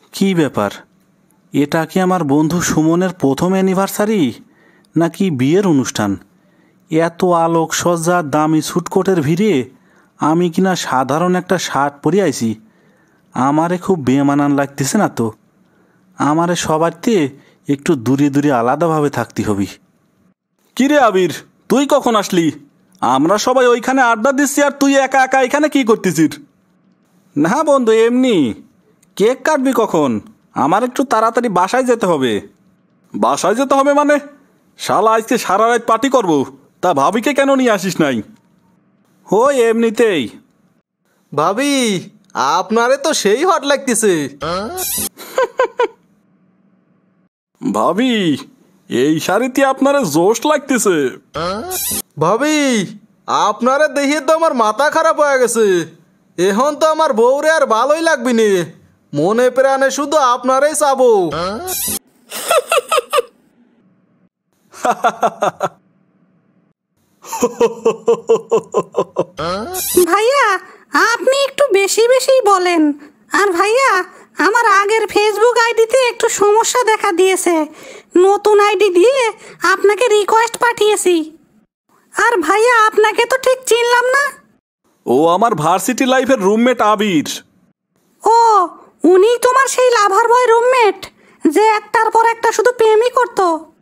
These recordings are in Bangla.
কি ব্যাপার, এটা কি আমার বন্ধু সুমনের প্রথম অ্যানিভার্সারি নাকি বিয়ের অনুষ্ঠান? এত আলোকসজ্জা, দামি স্যুটকোটের ভিড়ে আমি কিনা সাধারণ একটা শার্ট পরে আইছি। আমারে খুব বেমানান লাগতেছে না তো? আমারে সবারতে একটু দূরে দূরে আলাদাভাবে থাকতে হবে। কিরে আবির, তুই কখন আসলি? আমরা সবাই ওইখানে আড্ডা দিচ্ছি আর তুই একা একা এখানে কি করতেছিস? না বন্ধু, এমনি। কেক কাটবি কখন? আমার একটু তাড়াতাড়ি বাসায় যেতে হবে। বাসায় যেতে হবে মানে? শালা আজকে সারা রাত পার্টি করবো, তা ভাবিকে কেন নিয়ে আসিস নাই? ও এমনিতেই। ভাবি, আপনারে তো সেই হট লাগতেছে। ভাবি, এই শাড়িতে আপনারা জোশ লাগতেছে। ভাবি, আপনারে দেখিয়ে তো আমার মাথা খারাপ হয়ে গেছে। এখন তো আমার বউরে আর ভালোই লাগবি নি। মনে প্রাণে শুধু আপনারই চাবো। ভাইয়া, আপনি একটু বেশি বেশি বলেন। আর ভাইয়া, আমার আগের ফেসবুক আইডিতে একটু সমস্যা দেখা দিয়েছে। নতুন আইডি দিয়ে আপনাকে রিকোয়েস্ট পাঠিয়েছি। আর ভাইয়া, আপনাকে তো ঠিক চিনলাম না। ও আমার ভার্সিটি লাইফের রুমমেট আবির। ও, উনি তোমার সেই লাভার বয় রুমমেট যে একটার পর একটা শুধু প্রেমই করতো?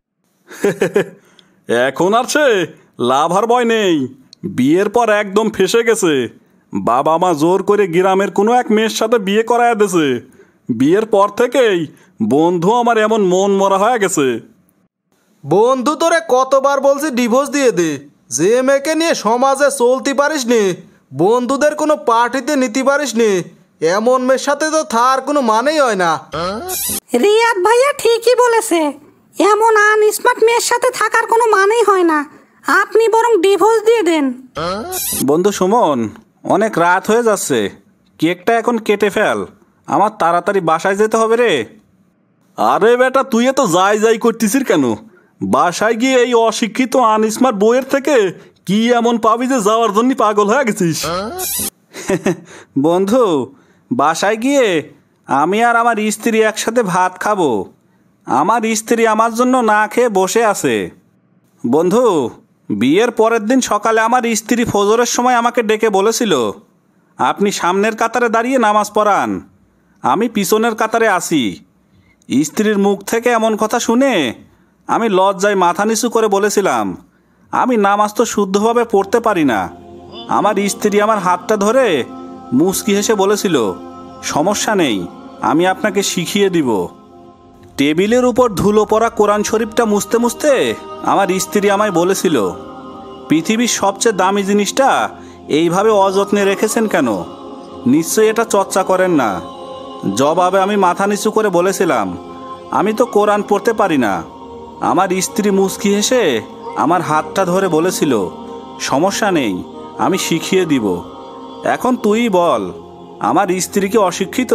এখন আর সে লাভার বয় নেই, বিয়ের পর একদম ফেসে গেছে। বাবা মা জোর করে গ্রামের কোনো এক মেয়ের সাথে বিয়ে করায় দিয়েছে। বিয়ের পর থেকেই বন্ধু আমার এমন মন মরা হয়ে গেছে। বন্ধু তোরে কতবার বলছি ডিভোর্স দিয়ে দে। যে মেয়েকে নিয়ে সমাজে চলতে পারিস নি, বন্ধুদের কোনো পার্টিতে নিতে পারিস নি, এমন মেয়ের সাথে তো থার কোনো মানেই হয় না। রিয়াদ ভাইয়া ঠিকই বলেছে, এমন আনস্মার্ট মেয়ের সাথে থাকার কোনো মানেই হয় না। আপনি বরং ডিভোর্স দিয়ে দেন। বন্ধু সুমন, অনেক রাত হয়ে যাচ্ছে, কেকটা এখন কেটে ফেল, আমার তাড়াতাড়ি বাসায় যেতে হবে রে। আরে বেটা, তুই এত যাই যাই করতেছিস কেন? বাসায় গিয়ে এই অশিক্ষিত আনস্মার্ট বইয়ের থেকে কি এমন পাবি যে যাওয়ার জন্য পাগল হয়ে গেছিস? বন্ধু, বাসায় গিয়ে আমি আর আমার স্ত্রী একসাথে ভাত খাবো। আমার স্ত্রী আমার জন্য না খেয়ে বসে আছে। বন্ধু, বিয়ের পরের দিন সকালে আমার স্ত্রী ফজরের সময় আমাকে ডেকে বলেছিল, আপনি সামনের কাতারে দাঁড়িয়ে নামাজ পড়ান, আমি পিছনের কাতারে আসি। স্ত্রীর মুখ থেকে এমন কথা শুনে আমি লজ্জায় মাথা নিচু করে বলেছিলাম, আমি নামাজ তো শুদ্ধভাবে পড়তে পারি না। আমার স্ত্রী আমার হাতটা ধরে মুচকি হেসে বলেছিল, সমস্যা নেই, আমি আপনাকে শিখিয়ে দিব। টেবিলের উপর ধুলো পড়া কোরআন শরীফটা মুছতে মুছতে আমার স্ত্রী আমায় বলেছিল, পৃথিবীর সবচেয়ে দামি জিনিসটা এইভাবে অযত্নে রেখেছেন কেন? নিশ্চয়ই এটা চর্চা করেন না। জবাবে আমি মাথা নিচু করে বলেছিলাম, আমি তো কোরআন পড়তে পারি না। আমার স্ত্রী মুচকি হেসে আমার হাতটা ধরে বলেছিল, সমস্যা নেই, আমি শিখিয়ে দিব। এখন তুই বল, আমার স্ত্রী কি অশিক্ষিত?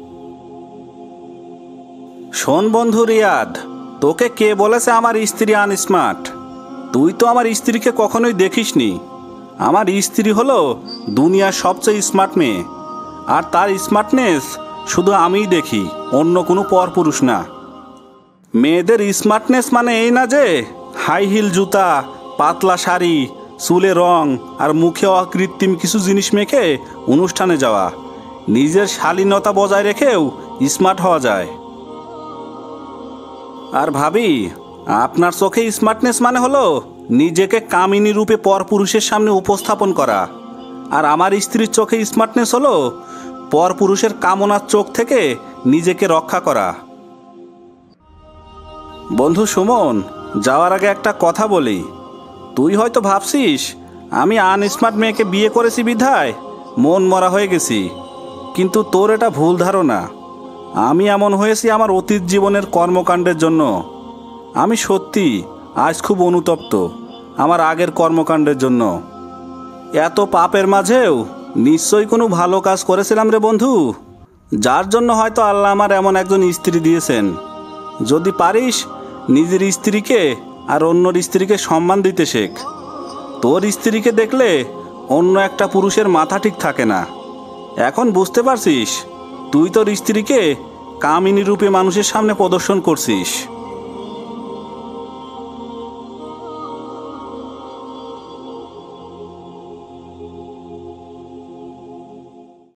শোন বন্ধু রিয়াদ, তোকে কে বলেছে আমার স্ত্রী আনস্মার্ট? তুই তো আমার স্ত্রীকে কখনোই দেখিসনি। আমার স্ত্রী হলো দুনিয়ার সবচেয়ে স্মার্ট মেয়ে, আর তার স্মার্টনেস শুধু আমিই দেখি, অন্য কোনো পরপুরুষ না। মেয়েদের স্মার্টনেস মানে এই না যে হাই হিল জুতা, পাতলা শাড়ি, চুলে রং আর মুখে অকৃত্রিম কিছু জিনিস মেখে অনুষ্ঠানে যাওয়া। নিজের শালীনতা বজায় রেখেও স্মার্ট হওয়া যায়। আর ভাবি, আপনার চোখে স্মার্টনেস মানে হলো নিজেকে কামিনী রূপে পরপুরুষের সামনে উপস্থাপন করা, আর আমার স্ত্রীর চোখে স্মার্টনেস হলো পরপুরুষের কামনার চোখ থেকে নিজেকে রক্ষা করা। বন্ধু সুমন, যাওয়ার আগে একটা কথা বলি। তুই হয়তো ভাবছিস আমি আনস্মার্ট মেয়েকে বিয়ে করেছি বিধায় মন মরা হয়ে গেছি, কিন্তু তোর এটা ভুল ধারণা। আমি এমন হয়েছি আমার অতীত জীবনের কর্মকাণ্ডের জন্য। আমি সত্যি আজ খুব অনুতপ্ত আমার আগের কর্মকাণ্ডের জন্য। এত পাপের মাঝেও নিশ্চয়ই কোনো ভালো কাজ করেছিলাম রে বন্ধু, যার জন্য হয়তো আল্লাহ আমার এমন একজন স্ত্রী দিয়েছেন। যদি পারিস নিজের স্ত্রীকে আর অন্যর স্ত্রীকে সম্মান দিতে শেখ। তোর স্ত্রীকে দেখলে অন্য একটা পুরুষের মাথা ঠিক থাকে না। এখন বুঝতে পারছিস তুই তোর স্ত্রীকে কামিনী রূপে মানুষের সামনে প্রদর্শন করছিস।